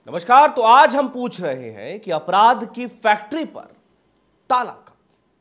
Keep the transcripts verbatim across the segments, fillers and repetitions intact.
नमस्कार। तो आज हम पूछ रहे हैं कि अपराध की फैक्ट्री पर ताला कब।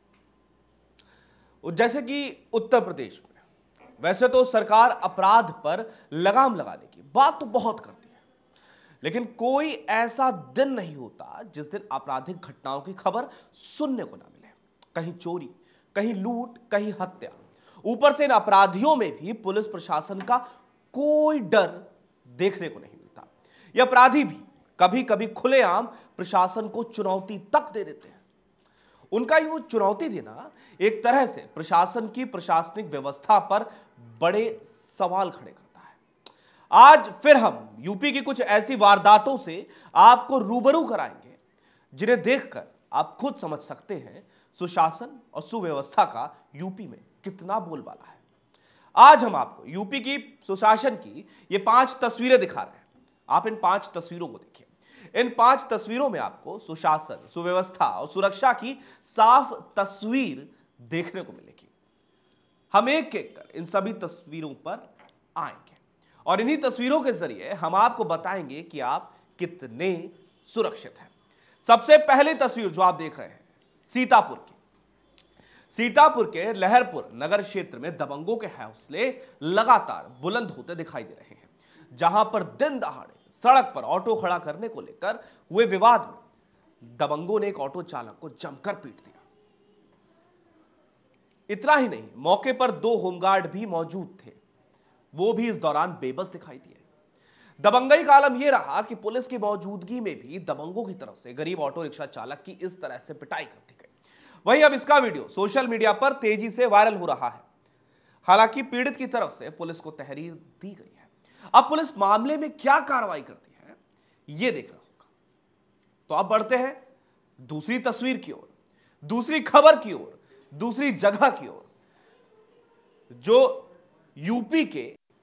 जैसे कि उत्तर प्रदेश में वैसे तो सरकार अपराध पर लगाम लगाने की बात तो बहुत करती है, लेकिन कोई ऐसा दिन नहीं होता जिस दिन आपराधिक घटनाओं की खबर सुनने को ना मिले। कहीं चोरी, कहीं लूट, कहीं हत्या। ऊपर से इन अपराधियों में भी पुलिस प्रशासन का कोई डर देखने को नहीं मिलता। ये अपराधी भी कभी कभी खुलेआम प्रशासन को चुनौती तक दे देते हैं। उनका यूं चुनौती देना एक तरह से प्रशासन की प्रशासनिक व्यवस्था पर बड़े सवाल खड़े करता है। आज फिर हम यूपी की कुछ ऐसी वारदातों से आपको रूबरू कराएंगे जिन्हें देखकर आप खुद समझ सकते हैं सुशासन और सुव्यवस्था का यूपी में कितना बोलबाला है। आज हम आपको यूपी की सुशासन की ये पांच तस्वीरें दिखा रहे हैं। आप इन पांच तस्वीरों को देखिए। इन पांच तस्वीरों में आपको सुशासन, सुव्यवस्था और सुरक्षा की साफ तस्वीर देखने को मिलेगी। हम एक एक कर इन सभी तस्वीरों पर आएंगे और इन्हीं तस्वीरों के जरिए हम आपको बताएंगे कि आप कितने सुरक्षित हैं। सबसे पहली तस्वीर जो आप देख रहे हैं सीतापुर की। सीतापुर के लहरपुर नगर क्षेत्र में दबंगों के हौसले लगातार बुलंद होते दिखाई दे रहे हैं, जहां पर दिन दहाड़े सड़क पर ऑटो खड़ा करने को लेकर हुए विवाद में दबंगों ने एक ऑटो चालक को जमकर पीट दिया। इतना ही नहीं, मौके पर दो होमगार्ड भी मौजूद थे, वो भी इस दौरान बेबस दिखाई दिए। दबंगई का आलम यह रहा कि पुलिस की मौजूदगी में भी दबंगों की तरफ से गरीब ऑटो रिक्शा चालक की इस तरह से पिटाई कर दी गई। वहीं अब इसका वीडियो सोशल मीडिया पर तेजी से वायरल हो रहा है। हालांकि पीड़ित की तरफ से पुलिस को तहरीर दी गई है। अब पुलिस मामले में क्या कार्रवाई करती है यह देखना होगा। तो अब बढ़ते हैं दूसरी तस्वीर की ओर, दूसरी खबर की ओर, दूसरी जगह की ओर, जो यूपी के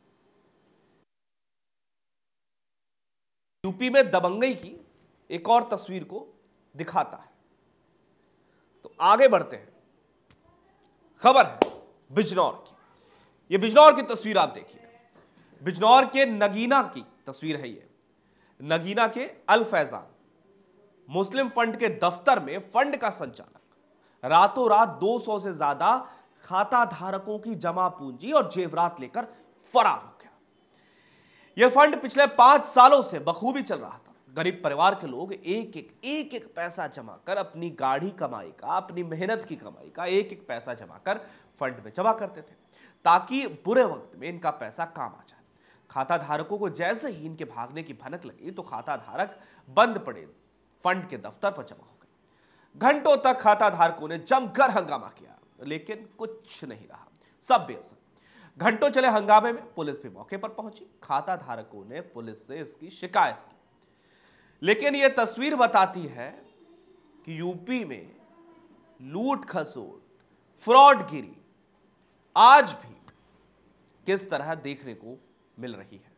यूपी में दबंगई की एक और तस्वीर को दिखाता है। तो आगे बढ़ते हैं। खबर है बिजनौर की। यह बिजनौर की तस्वीर आप देखिए। बिजनौर के नगीना की तस्वीर है ये। नगीना के अल फैजान मुस्लिम फंड के दफ्तर में फंड का संचालक रातों रात दो सौ से ज्यादा खाता धारकों की जमा पूंजी और जेवरात लेकर फरार हो गया। यह फंड पिछले पांच सालों से बखूबी चल रहा था। गरीब परिवार के लोग एक एक एक एक पैसा जमा कर अपनी गाढ़ी कमाई का, अपनी मेहनत की कमाई का एक एक पैसा जमा कर फंड में जमा करते थे, ताकि बुरे वक्त में इनका पैसा काम आ जाए। खाता धारकों को जैसे ही इनके भागने की भनक लगी तो खाता धारक बंद पड़े फंड के दफ्तर पर जमा हो गए। घंटों तक खाता धारकों ने जमकर हंगामा किया, लेकिन कुछ नहीं रहा, सब बेअसर। घंटों चले हंगामे में पुलिस भी मौके पर पहुंची। खाता धारकों ने पुलिस से इसकी शिकायत की, लेकिन यह तस्वीर बताती है कि यूपी में लूट खसोट, फ्रॉडगिरी आज भी किस तरह देखने को मिल रही है।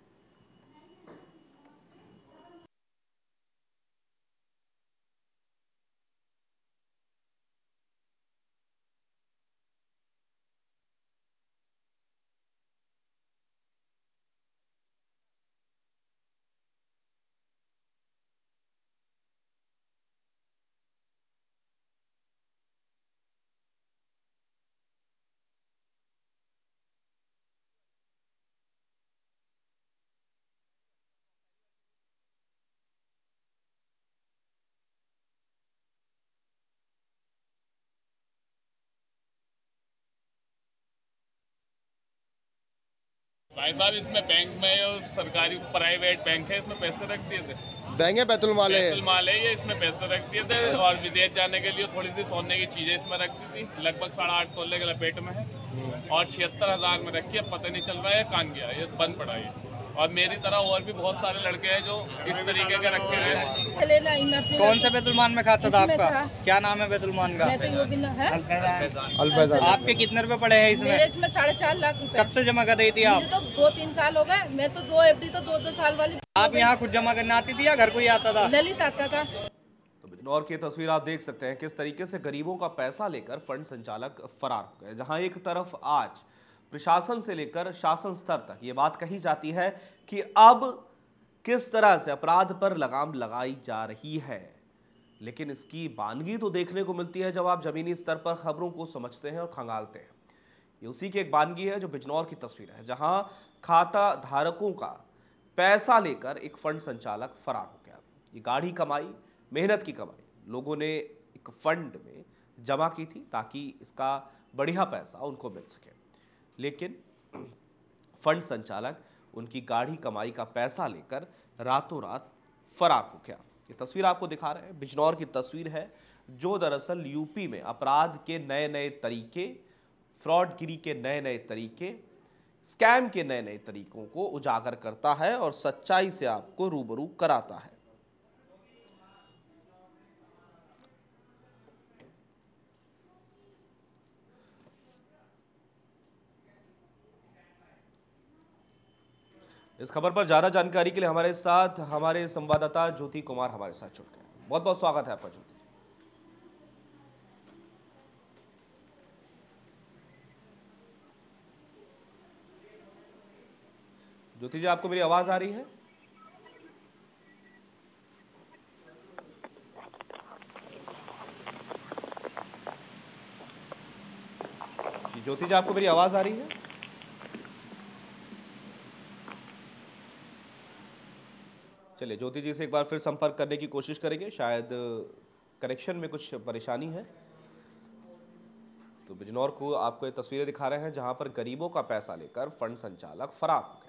भाई साहब, इसमें बैंक में और सरकारी प्राइवेट बैंक है, इसमें पैसे रख दिए थे। बैंक है, बैतुल माल है, बैतुल माल है ये, इसमें पैसे रख दिए थे और विदेश जाने के लिए थोड़ी सी सोने की चीजें इसमें रख दी थी। लगभग साढ़े आठ तोले के लपेट में है और छिहत्तर हजार में रखी है। पता नहीं चल रहा है कहाँ गया, ये बंद पड़ा है। और मेरी तरह और भी बहुत सारे लड़के हैं जो इस तरीके के रखे हैं। कौन से बैतुलमान में खाता था आपका? क्या नाम है बैतुलमान का? अल्फैजान। आपके कितने रुपए पड़े हैं इसमें? मेरे इसमें साढ़े चार लाख रुपए। कब से जमा कर रही थी आप? मुझे तो दो तीन साल हो गए। मैं तो दो एफडी तो दो दो साल वाली। आप यहाँ खुद जमा करने आती थी या घर कोई आता था? ललित आता था। तो बिजनौर की तस्वीर आप देख सकते हैं किस तरीके से गरीबों का पैसा लेकर फंड संचालक फरार हो गए। जहां एक तरफ आज प्रशासन से लेकर शासन स्तर तक ये बात कही जाती है कि अब किस तरह से अपराध पर लगाम लगाई जा रही है, लेकिन इसकी बानगी तो देखने को मिलती है जब आप जमीनी स्तर पर खबरों को समझते हैं और खंगालते हैं। ये उसी की एक बानगी है जो बिजनौर की तस्वीर है, जहां खाता धारकों का पैसा लेकर एक फंड संचालक फरार हो गया। ये गाढ़ी कमाई, मेहनत की कमाई लोगों ने एक फंड में जमा की थी ताकि इसका बढ़िया पैसा उनको मिल सके, लेकिन फंड संचालक उनकी गाढ़ी कमाई का पैसा लेकर रातों रात फरार हो गया। ये तस्वीर आपको दिखा रहे हैं, बिजनौर की तस्वीर है, जो दरअसल यूपी में अपराध के नए नए तरीके, फ्रॉडगिरी के नए नए तरीके, स्कैम के नए नए तरीकों को उजागर करता है और सच्चाई से आपको रूबरू कराता है। इस खबर पर ज्यादा जानकारी के लिए हमारे साथ हमारे संवाददाता ज्योति कुमार हमारे साथ जुड़ गए। बहुत बहुत स्वागत है आपका ज्योति। ज्योति जी, आपको मेरी आवाज आ रही है? जी ज्योति जी, आपको मेरी आवाज आ रही है? चलिए ज्योति जी से एक बार फिर संपर्क करने की कोशिश करेंगे, शायद कनेक्शन में कुछ परेशानी है। तो बिजनौर को आपको ये तस्वीरें दिखा रहे हैं जहां पर गरीबों का पैसा लेकर फंड संचालक फरार हो गया।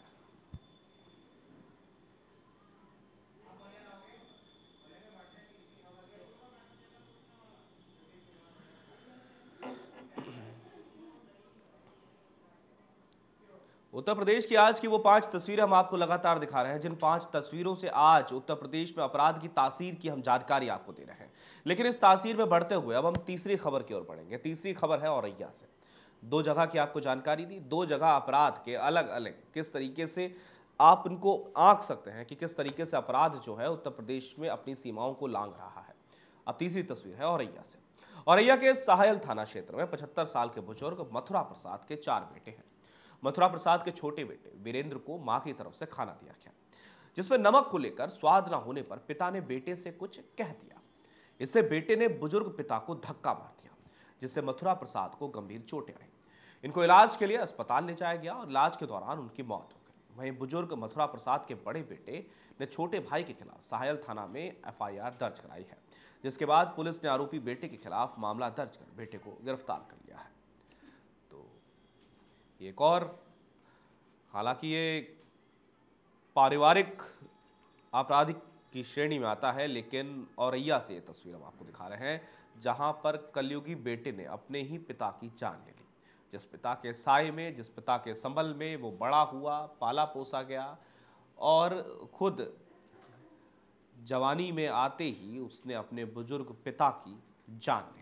उत्तर प्रदेश की आज की वो पांच तस्वीरें हम आपको लगातार दिखा रहे हैं, जिन पांच तस्वीरों से आज उत्तर प्रदेश में अपराध की तासीर की हम जानकारी आपको दे रहे हैं। लेकिन इस तासीर में बढ़ते हुए अब हम तीसरी खबर की ओर बढ़ेंगे। तीसरी खबर है औरैया से। दो जगह की आपको जानकारी दी, दो जगह अपराध के अलग अलग किस तरीके से आप इनको आंक सकते हैं कि किस तरीके से अपराध जो है उत्तर प्रदेश में अपनी सीमाओं को लांघ रहा है। अब तीसरी तस्वीर है औरैया से। औरैया के साहेल थाना क्षेत्र में पचहत्तर साल के बुजुर्ग मथुरा प्रसाद के चार बेटे हैं। मथुरा प्रसाद के छोटे बेटे वीरेंद्र को मां की तरफ से खाना दिया गया, जिसमें नमक को लेकर स्वाद न होने पर पिता ने बेटे से कुछ कह दिया। इससे बेटे ने बुजुर्ग पिता को धक्का मार दिया, जिससे मथुरा प्रसाद को गंभीर चोटें आई। इनको इलाज के लिए अस्पताल ले जाया गया और इलाज के दौरान उनकी मौत हो गई। वहीं बुजुर्ग मथुरा प्रसाद के बड़े बेटे ने छोटे भाई के खिलाफ साहेल थाना में एफ आई आर दर्ज कराई है, जिसके बाद पुलिस ने आरोपी बेटे के खिलाफ मामला दर्ज कर बेटे को गिरफ्तार कर लिया है। एक और, हालांकि ये पारिवारिक आपराधिक की श्रेणी में आता है, लेकिन औरैया से ये तस्वीर हम आपको दिखा रहे हैं जहां पर कलयुगी बेटे ने अपने ही पिता की जान ले ली। जिस पिता के साए में, जिस पिता के संबल में वो बड़ा हुआ, पाला पोसा गया और खुद जवानी में आते ही उसने अपने बुजुर्ग पिता की जान ले ली।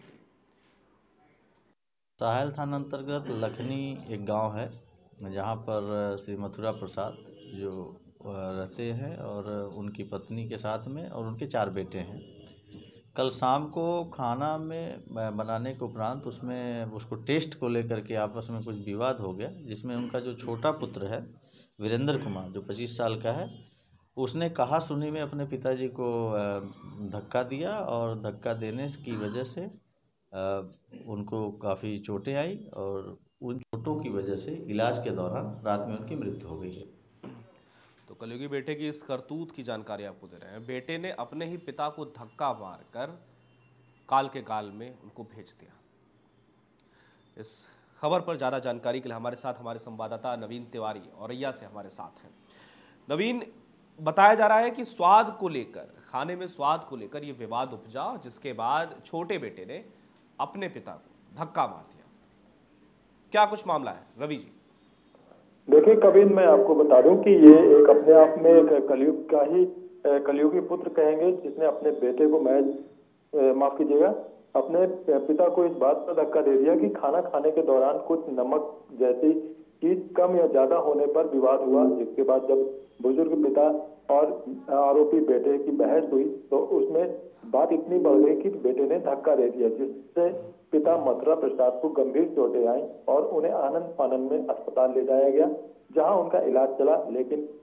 साहेल थाना अंतर्गत लखनी एक गांव है, जहां पर श्री मथुरा प्रसाद जो रहते हैं और उनकी पत्नी के साथ में और उनके चार बेटे हैं। कल शाम को खाना में बनाने के उपरांत उसमें उसको टेस्ट को लेकर के आपस में कुछ विवाद हो गया, जिसमें उनका जो छोटा पुत्र है वीरेंद्र कुमार जो पच्चीस साल का है, उसने कहा सुनी में अपने पिताजी को धक्का दिया और धक्का देने की वजह से उनको काफ़ी चोटें आई और उन चोटों की वजह से इलाज के दौरान रात में उनकी मृत्यु हो गई है। तो कलयुगी बेटे की इस करतूत की जानकारी आपको दे रहे हैं। बेटे ने अपने ही पिता को धक्का मारकर काल के गाल में उनको भेज दिया। इस खबर पर ज़्यादा जानकारी के लिए हमारे साथ हमारे संवाददाता नवीन तिवारी औरैया से हमारे साथ हैं। नवीन, बताया जा रहा है कि स्वाद को लेकर, खाने में स्वाद को लेकर ये विवाद उपजा, जिसके बाद छोटे बेटे ने अपने पिता को धक्का मार दिया। क्या कुछ मामला है रवि जी? देखिए कविन, मैं आपको बता दूं कि ये एक अपने आप में एक कलयुग का ही कलयुगी पुत्र कहेंगे, जिसने अपने बेटे को महज माफ कीजिएगा अपने पिता को इस बात पर धक्का दे दिया कि खाना खाने के दौरान कुछ नमक जैसी चीज कम या ज्यादा होने पर विवाद हुआ। जिसके बाद जब बुजुर्ग पिता और आरोपी बेटे की बहस हुई तो उसमें बात इतनी बढ़ गई कि बेटे ने धक्का दे दिया, जिससे पिता मथुरा प्रसाद को गंभीर चोटें आई और उन्हें आनंद फानंद में अस्पताल ले जाया गया, जहां उनका इलाज चला। लेकिन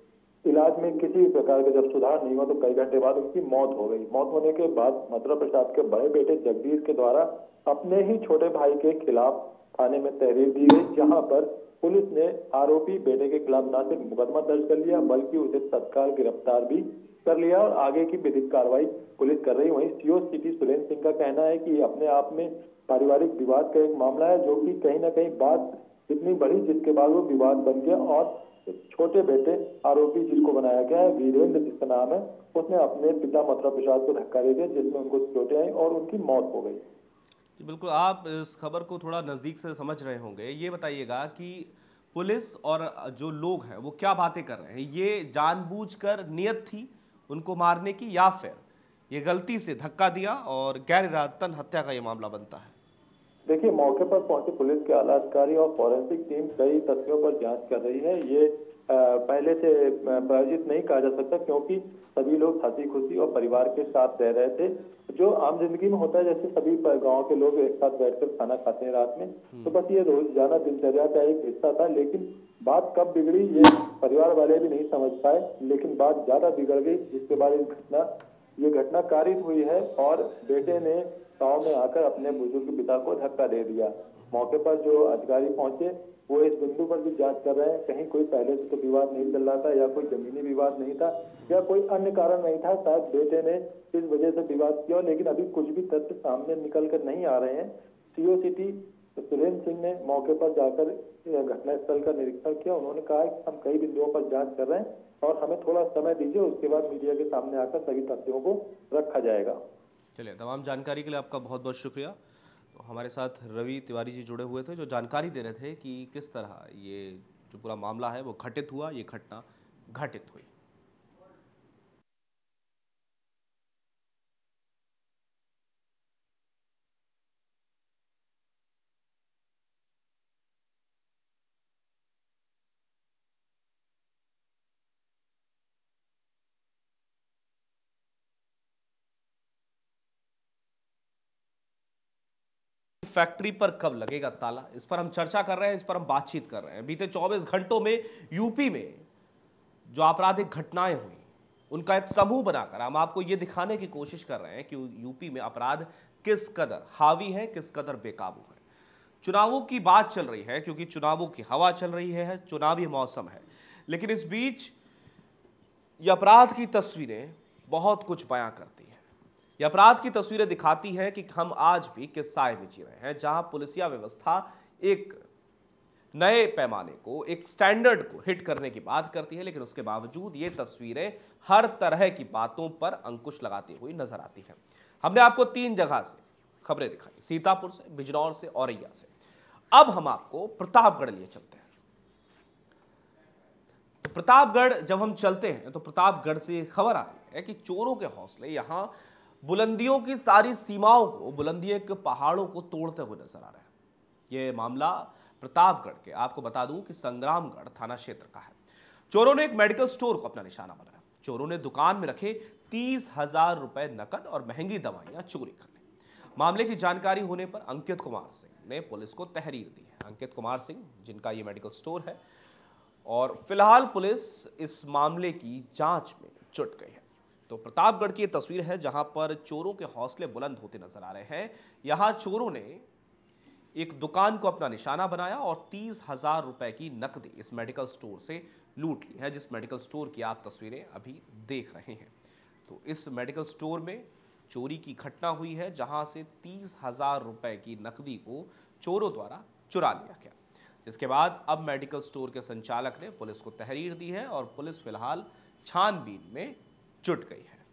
इलाज में किसी भी प्रकार का जब सुधार नहीं हुआ तो कई घंटे बाद उनकी मौत हो गई। मौत होने के बाद मथुरा प्रसाद के बड़े बेटे जगदीश के द्वारा अपने ही छोटे भाई के खिलाफ थाने में तहरीर दी गई, जहां पर पुलिस ने आरोपी बेटे के खिलाफ न सिर्फ मुकदमा दर्ज कर लिया बल्कि उसे तत्काल गिरफ्तार भी कर लिया और आगे की विधिक कार्रवाई पुलिस कर रही। वहीं सीओ सिटी सुरेंद्र सिंह का कहना है कि अपने आप में पारिवारिक विवाद का एक मामला है, जो कि कहीं ना कहीं बात इतनी बड़ी जिसके बाद वो विवाद बन गया और छोटे बेटे आरोपी जिसको बनाया गया है वीरेंद्र जिसका नाम है, उसने अपने पिता मथुरा प्रसाद को धक्का दे दिया जिसमें उनको चोटें आई और उनकी मौत हो गई। जी बिल्कुल, आप इस खबर को थोड़ा नज़दीक से समझ रहे होंगे। ये बताइएगा कि पुलिस और जो लोग हैं वो क्या बातें कर रहे हैं, ये जानबूझकर नियत थी उनको मारने की या फिर ये गलती से धक्का दिया और गैर इरादतन हत्या का ये मामला बनता है? देखिए, मौके पर पहुंचे पुलिस के आला अधिकारी और फॉरेंसिक टीम कई तथ्यों पर जांच कर रही है। ये आ, पहले से प्रायोजित नहीं कहा जा सकता क्योंकि सभी लोग हंसी खुशी और परिवार के साथ रह रहे थे, जो आम जिंदगी में होता है। जैसे सभी गांव के लोग एक साथ बैठकर खाना खाते हैं रात में, तो बस ये रोजाना दिनचर्या का एक हिस्सा था। लेकिन बात कब बिगड़ी ये परिवार वाले भी नहीं समझ पाए, लेकिन बात ज्यादा बिगड़ गई जिसके बाद इस घटना ये घटना कारित हुई है और बेटे ने गांव में आकर अपने बुजुर्ग पिता को धक्का दे दिया। मौके पर जो अधिकारी पहुंचे वो इस बिंदु पर भी जांच कर रहे हैं, कहीं कोई पहले से तो विवाद नहीं चल रहा था या कोई जमीनी विवाद नहीं था या कोई अन्य कारण नहीं था, शायद बेटे ने इस वजह से विवाद किया, लेकिन अभी कुछ भी तथ्य सामने निकल कर नहीं आ रहे हैं। सीओ सिटी सुरेंद्र सिंह ने मौके पर जाकर घटनास्थल का निरीक्षण किया। उन्होंने कहा कि हम कई बिंदुओं पर जांच कर रहे हैं और हमें थोड़ा समय दीजिए, उसके बाद मीडिया के सामने आकर सभी तथ्यों को रखा जाएगा। चलिए, तमाम जानकारी के लिए आपका बहुत बहुत शुक्रिया। तो हमारे साथ रवि तिवारी जी जुड़े हुए थे जो जानकारी दे रहे थे कि किस तरह ये जो पूरा मामला है वो घटित हुआ, ये घटना घटित हुई। फैक्ट्री पर कब लगेगा ताला, इस पर हम चर्चा कर रहे हैं, इस पर हम बातचीत कर रहे हैं। बीते चौबीस घंटों में यूपी में जो आपराधिक घटनाएं हुई उनका एक समूह बनाकर हम आपको यह दिखाने की कोशिश कर रहे हैं कि यूपी में अपराध किस कदर हावी है, किस कदर बेकाबू है। चुनावों की बात चल रही है क्योंकि चुनावों की हवा चल रही है, चुनावी मौसम है, लेकिन इस बीच ये अपराध की तस्वीरें बहुत कुछ बयां करती है। ये अपराध की तस्वीरें दिखाती है कि हम आज भी किस साए में जी रहे हैं, जहां पुलिसिया व्यवस्था एक नए पैमाने को, एक स्टैंडर्ड को हिट करने की बात करती है, लेकिन उसके बावजूद ये तस्वीरें हर तरह की बातों पर अंकुश लगाती हुई नजर आती हैं। हमने आपको तीन जगह से खबरें दिखाई, सीतापुर से, बिजनौर से, औरैया से। अब हम आपको प्रतापगढ़ लिए चलते हैं। तो प्रतापगढ़ जब हम चलते हैं तो प्रतापगढ़ से खबर आ रही है कि चोरों के हौसले यहां बुलंदियों की सारी सीमाओं को, बुलंदियों के पहाड़ों को तोड़ते हुए नजर आ रहे हैं। यह मामला प्रतापगढ़ के, आपको बता दूं कि संग्रामगढ़ थाना क्षेत्र का है। चोरों ने एक मेडिकल स्टोर को अपना निशाना बनाया। चोरों ने दुकान में रखे तीस हजार रुपए नकद और महंगी दवाइयां चोरी कर ली। मामले की जानकारी होने पर अंकित कुमार सिंह ने पुलिस को तहरीर दी है। अंकित कुमार सिंह जिनका ये मेडिकल स्टोर है, और फिलहाल पुलिस इस मामले की जांच में जुट गई है। तो प्रतापगढ़ की तस्वीर है जहां पर चोरों के हौसले बुलंद होते नजर आ रहे हैं। यहां चोरों ने एक दुकान को अपना निशाना बनाया और तीस हजार रुपए की नकदी इस मेडिकल स्टोर से लूट ली है, जिस मेडिकल स्टोर की आप तस्वीरें अभी देख रहे हैं। तो इस मेडिकल स्टोर में चोरी की घटना हुई है, जहां से तीस हजार रुपए की नकदी को चोरों द्वारा चुरा लिया गया, जिसके बाद अब मेडिकल स्टोर के संचालक ने पुलिस को तहरीर दी है और पुलिस फिलहाल छानबीन में जुट गई है।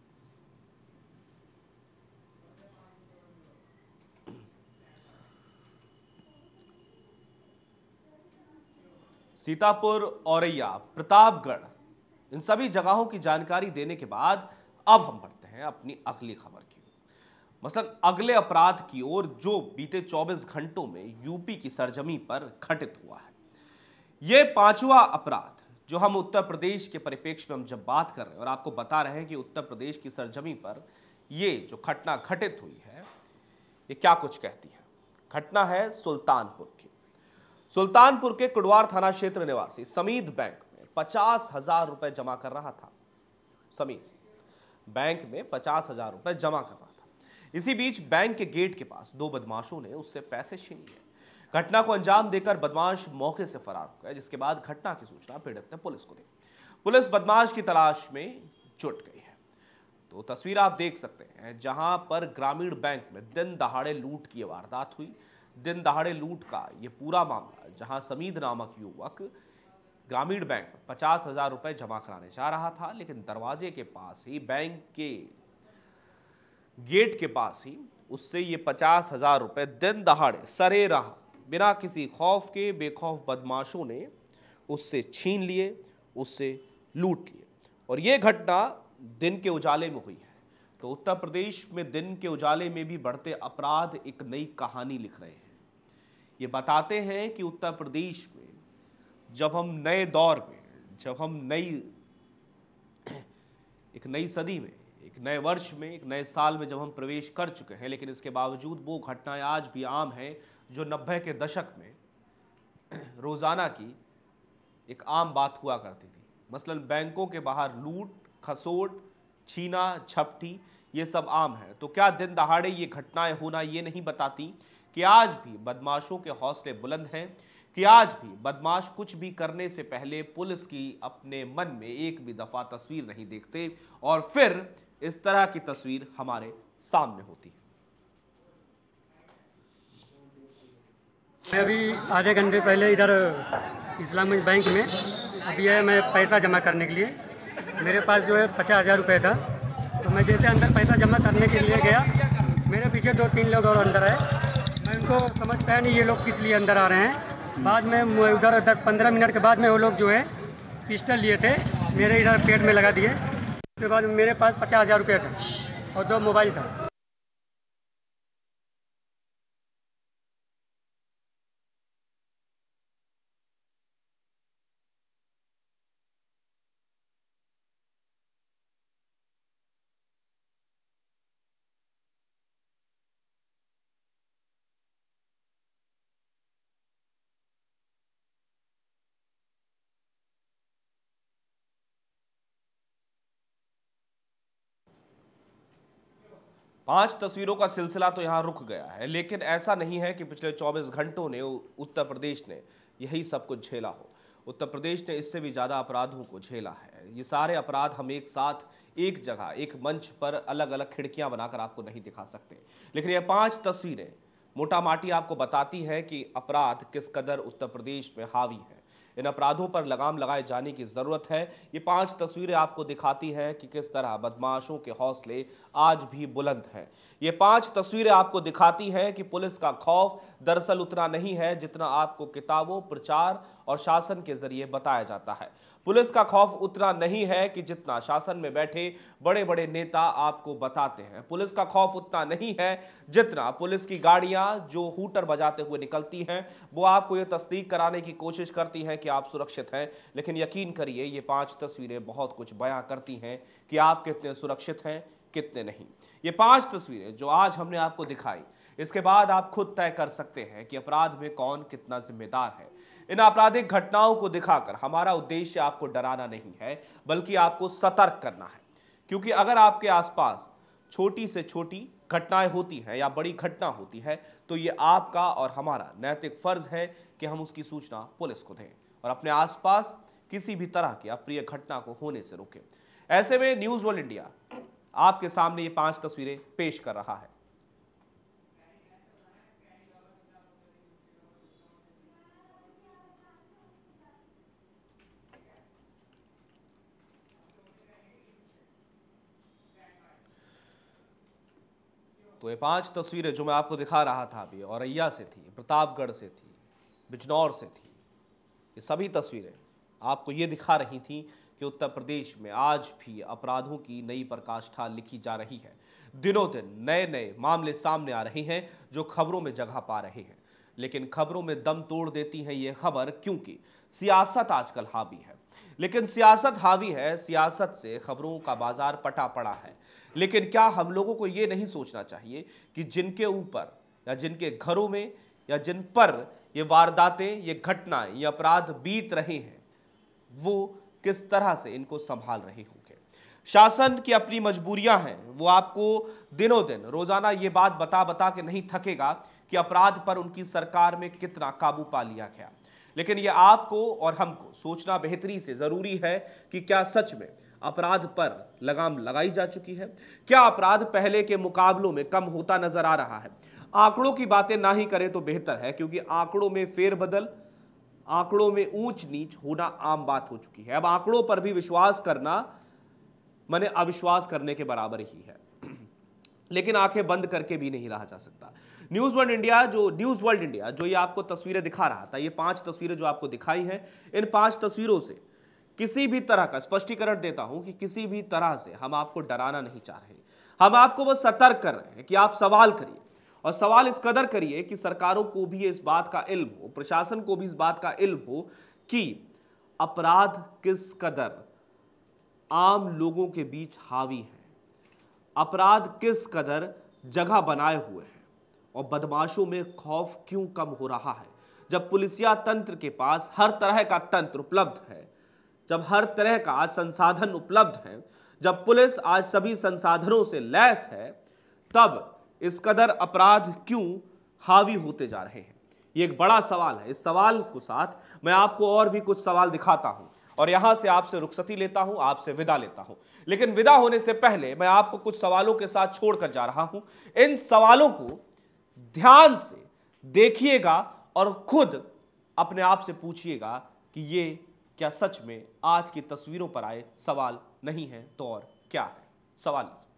सीतापुर, औरैया, प्रतापगढ़, इन सभी जगहों की जानकारी देने के बाद अब हम बढ़ते हैं अपनी अगली खबर की, मसलन अगले अपराध की ओर जो बीते चौबीस घंटों में यूपी की सरजमी पर घटित हुआ है। यह पांचवा अपराध जो हम उत्तर प्रदेश के परिप्रेक्ष्य में हम जब बात कर रहे हैं और आपको बता रहे हैं कि उत्तर प्रदेश की सरजमी पर ये जो घटना घटित हुई है ये क्या कुछ कहती है। घटना है सुल्तानपुर की। सुल्तानपुर के कुड़वार थाना क्षेत्र निवासी समीद बैंक में पचास हजार रुपए जमा कर रहा था। समीर बैंक में पचास हजार रुपए जमा कर रहा था। इसी बीच बैंक के गेट के पास दो बदमाशों ने उससे पैसे छीन लिए। घटना को अंजाम देकर बदमाश मौके से फरार हो गए, जिसके बाद घटना की सूचना पीड़ित ने पुलिस को दी। पुलिस बदमाश की तलाश में जुट गई है। तो तस्वीर आप देख सकते हैं जहां पर ग्रामीण बैंक में दिन दहाड़े लूट की वारदात हुई। दिन दहाड़े लूट का ये पूरा मामला, जहां समीद नामक युवक ग्रामीण बैंक में पचास हजार रुपए जमा कराने जा रहा था, लेकिन दरवाजे के पास ही, बैंक के गेट के पास ही उससे ये पचास हजार रुपए दिन दहाड़े सरे रहा बिना किसी खौफ के बेखौफ बदमाशों ने उससे छीन लिए, उससे लूट लिए। और ये घटना दिन के उजाले में हुई है। तो उत्तर प्रदेश में दिन के उजाले में भी बढ़ते अपराध एक नई कहानी लिख रहे हैं। ये बताते हैं कि उत्तर प्रदेश में जब हम नए दौर में, जब हम नई एक नई सदी में, एक नए वर्ष में, एक नए साल में जब हम प्रवेश कर चुके हैं, लेकिन इसके बावजूद वो घटनाएं आज भी आम हैं जो नब्बे के दशक में रोजाना की एक आम बात हुआ करती थी। मसलन बैंकों के बाहर लूट, खसोट, छीना झपटी, ये सब आम है। तो क्या दिन दहाड़े ये घटनाएं होना ये नहीं बताती कि आज भी बदमाशों के हौसले बुलंद हैं, कि आज भी बदमाश कुछ भी करने से पहले पुलिस की अपने मन में एक भी दफा तस्वीर नहीं देखते और फिर इस तरह की तस्वीर हमारे सामने होती है। मैं अभी आधे घंटे पहले इधर इस्लामी बैंक में अभी है मैं पैसा जमा करने के लिए, मेरे पास जो है पचास हज़ार रुपये था। तो मैं जैसे अंदर पैसा जमा करने के लिए गया, मेरे पीछे दो तीन लोग और अंदर आए। मैं उनको समझ पाया नहीं ये लोग किस लिए अंदर आ रहे हैं। बाद में उधर दस पंद्रह मिनट के बाद में वो लोग जो है पिस्टल लिए थे, मेरे इधर पेट में लगा दिए। उसके बाद मेरे पास पचास हज़ार रुपये था और दो मोबाइल था। पांच तस्वीरों का सिलसिला तो यहां रुक गया है, लेकिन ऐसा नहीं है कि पिछले चौबीस घंटों ने उत्तर प्रदेश ने यही सब कुछ झेला हो। उत्तर प्रदेश ने इससे भी ज़्यादा अपराधों को झेला है। ये सारे अपराध हम एक साथ एक जगह एक मंच पर अलग अलग खिड़कियां बनाकर आपको नहीं दिखा सकते, लेकिन ये पांच तस्वीरें मोटा माटी आपको बताती हैं कि अपराध किस कदर उत्तर प्रदेश में हावी है। इन अपराधों पर लगाम लगाए जाने की ज़रूरत है। ये पांच तस्वीरें आपको दिखाती हैं कि किस तरह बदमाशों के हौसले आज भी बुलंद हैं। ये पांच तस्वीरें आपको दिखाती हैं कि पुलिस का खौफ दरअसल उतना नहीं है जितना आपको किताबों, प्रचार और शासन के जरिए बताया जाता है। पुलिस का खौफ उतना नहीं है कि जितना शासन में बैठे बड़े बड़े नेता आपको बताते हैं। पुलिस का खौफ उतना नहीं है जितना पुलिस की गाड़ियां जो हूटर बजाते हुए निकलती हैं वो आपको ये तस्दीक कराने की कोशिश करती हैं कि आप सुरक्षित हैं। लेकिन यकीन करिए ये पांच तस्वीरें बहुत कुछ बयां करती हैं कि आप कितने सुरक्षित हैं, कितने नहीं। ये पांच तस्वीरें जो आज हमने आपको दिखाई, इसके बाद आप खुद तय कर सकते हैं कि अपराध में कौन कितना जिम्मेदार है। इन आपराधिक घटनाओं को दिखाकर हमारा उद्देश्य आपको डराना नहीं है, बल्कि आपको सतर्क करना है। क्योंकि अगर आपके आसपास छोटी से छोटी घटनाएं होती हैं या बड़ी घटना होती है तो ये आपका और हमारा नैतिक फर्ज है कि हम उसकी सूचना पुलिस को दें और अपने आसपास किसी भी तरह की अप्रिय घटना को होने से रोकें। ऐसे में न्यूज़ वर्ल्ड इंडिया आपके सामने ये पांच तस्वीरें पेश कर रहा है। तो ये पांच तस्वीरें जो मैं आपको दिखा रहा था अभी, औरैया से थी, प्रतापगढ़ से थी, बिजनौर से थी, ये सभी तस्वीरें आपको ये दिखा रही थी कि उत्तर प्रदेश में आज भी अपराधों की नई प्रकाष्ठा लिखी जा रही है। दिनों दिन नए नए मामले सामने आ रहे हैं जो खबरों में जगह पा रहे हैं, लेकिन खबरों में दम तोड़ देती है ये खबर, क्योंकि सियासत आजकल हावी है। लेकिन सियासत हावी है, सियासत से खबरों का बाजार पटा पड़ा है। लेकिन क्या हम लोगों को ये नहीं सोचना चाहिए कि जिनके ऊपर या जिनके घरों में या जिन पर ये वारदातें, ये घटनाएं, ये अपराध बीत रहे हैं वो किस तरह से इनको संभाल रहे होंगे। शासन की अपनी मजबूरियां हैं, वो आपको दिनों दिन रोजाना ये बात बता बता के नहीं थकेगा कि अपराध पर उनकी सरकार में कितना काबू पा लिया गया। लेकिन ये आपको और हमको सोचना बेहतरी से जरूरी है कि क्या सच में अपराध पर लगाम लगाई जा चुकी है? क्या अपराध पहले के मुकाबलों में कम होता नजर आ रहा है? आंकड़ों की बातें ना ही करें तो बेहतर है, क्योंकि आंकड़ों में फेरबदल, आंकड़ों में ऊंच नीच होना आम बात हो चुकी है। अब आंकड़ों पर भी विश्वास करना माने अविश्वास करने के बराबर ही है। लेकिन आंखें बंद करके भी नहीं रहा जा सकता। न्यूज वर्ल्ड इंडिया जो न्यूज वर्ल्ड इंडिया जो ये आपको तस्वीरें दिखा रहा था, ये पांच तस्वीरें जो आपको दिखाई हैं, इन पांच तस्वीरों से किसी भी तरह का स्पष्टीकरण देता हूं कि किसी भी तरह से हम आपको डराना नहीं चाह रहे। हम आपको बस सतर्क कर रहे हैं कि आप सवाल करिए, और सवाल इस कदर करिए कि सरकारों को भी इस बात का इल्म हो, प्रशासन को भी इस बात का इल्म हो कि अपराध किस कदर आम लोगों के बीच हावी है, अपराध किस कदर जगह बनाए हुए हैं, और बदमाशों में खौफ क्यों कम हो रहा है। जब पुलिसिया तंत्र के पास हर तरह का तंत्र उपलब्ध है, जब हर तरह का आज संसाधन उपलब्ध है, जब पुलिस आज सभी संसाधनों से लैस है, तब इस कदर अपराध क्यों हावी होते जा रहे हैं? ये एक बड़ा सवाल है। इस सवाल को साथ मैं आपको और भी कुछ सवाल दिखाता हूं और यहां से आपसे रुखसती लेता हूं, आपसे विदा लेता हूं। लेकिन विदा होने से पहले मैं आपको कुछ सवालों के साथ छोड़कर जा रहा हूं। इन सवालों को ध्यान से देखिएगा और खुद अपने आप से पूछिएगा कि ये क्या सच में आज की तस्वीरों पर आए सवाल नहीं है तो और क्या है? सवाल